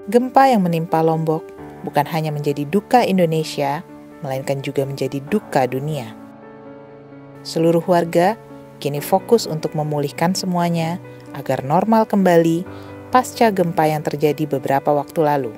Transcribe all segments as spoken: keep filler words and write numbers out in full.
Gempa yang menimpa Lombok bukan hanya menjadi duka Indonesia, melainkan juga menjadi duka dunia. Seluruh warga kini fokus untuk memulihkan semuanya agar normal kembali pasca gempa yang terjadi beberapa waktu lalu.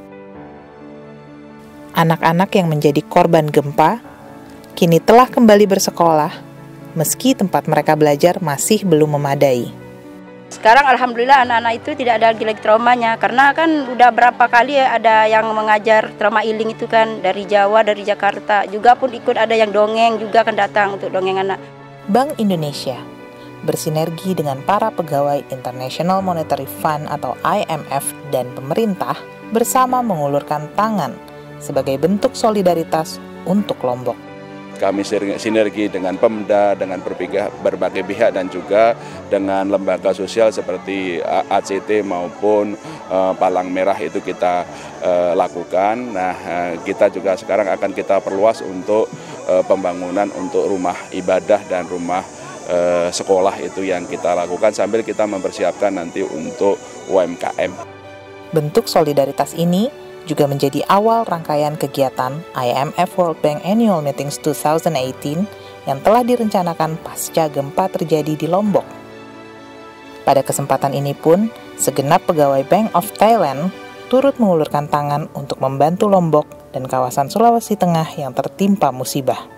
Anak-anak yang menjadi korban gempa kini telah kembali bersekolah, meski tempat mereka belajar masih belum memadai. Sekarang alhamdulillah anak-anak itu tidak ada lagi traumanya, karena kan udah berapa kali ya ada yang mengajar trauma healing itu kan dari Jawa, dari Jakarta, juga pun ikut ada yang dongeng juga kan datang untuk dongeng anak. Bank Indonesia bersinergi dengan para pegawai International Monetary Fund atau I M F dan pemerintah bersama mengulurkan tangan sebagai bentuk solidaritas untuk Lombok. Kami sinergi dengan Pemda, dengan berbagai pihak dan juga dengan lembaga sosial seperti A C T maupun uh, Palang Merah itu kita uh, lakukan. Nah, uh, kita juga sekarang akan kita perluas untuk uh, pembangunan untuk rumah ibadah dan rumah uh, sekolah itu yang kita lakukan sambil kita mempersiapkan nanti untuk U M K M. Bentuk solidaritas ini juga menjadi awal rangkaian kegiatan I M F World Bank Annual Meetings dua ribu delapan belas yang telah direncanakan pasca gempa terjadi di Lombok. Pada kesempatan ini pun, segenap pegawai Bank of Thailand turut mengulurkan tangan untuk membantu Lombok dan kawasan Sulawesi Tengah yang tertimpa musibah.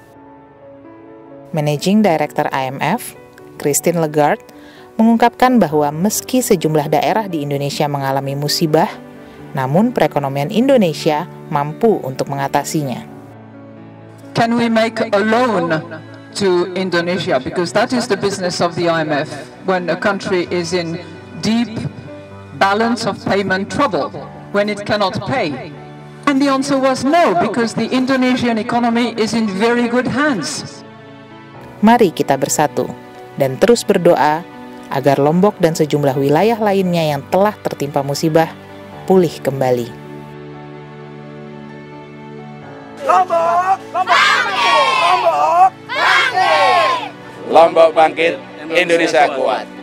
Managing Director I M F, Christine Lagarde, mengungkapkan bahwa meski sejumlah daerah di Indonesia mengalami musibah, namun perekonomian Indonesia mampu untuk mengatasinya. Can we make a loan to Indonesia? Because that is the business of the I M F. When a country is in deep balance of payment trouble, when it cannot pay. And the answer was no, because the Indonesian economy is in very good hands. Mari kita bersatu dan terus berdoa agar Lombok dan sejumlah wilayah lainnya yang telah tertimpa musibah pulih kembali. Lombok, Lombok bangkit, Lombok bangkit, Lombok bangkit, Indonesia kuat.